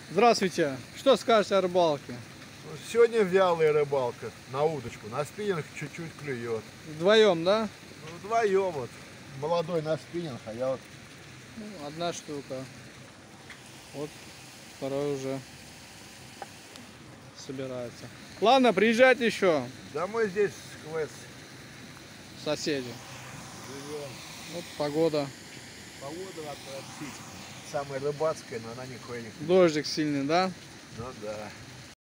Здравствуйте. Что скажете о рыбалке? Сегодня вялая рыбалка на удочку, на спиннинг чуть-чуть клюет. Вдвоем, да? Ну, вдвоем вот. Молодой на спиннинг, а я вот... Ну, одна штука. Вот второй уже собирается. Ладно, приезжайте еще, Да мы здесь квест соседи. живем. Вот погода. Погода вообще самая рыбацкая, но она никакой не... Дождик сильный, да? Ну да.